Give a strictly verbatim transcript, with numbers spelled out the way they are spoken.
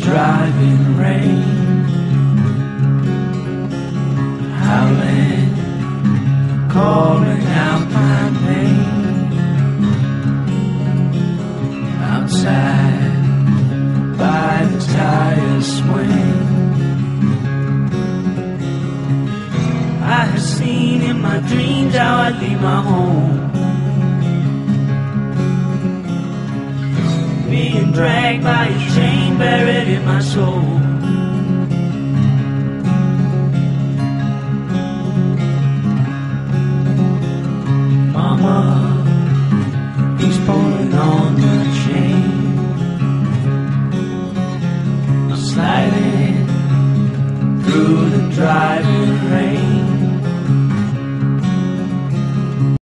driving rain, howling, calling out my name. Outside by the tire swing, I have seen in my dreams how I leave my home, being dragged by a chain buried in my soul. Mama, he's pulling on the chain, sliding through the driveway.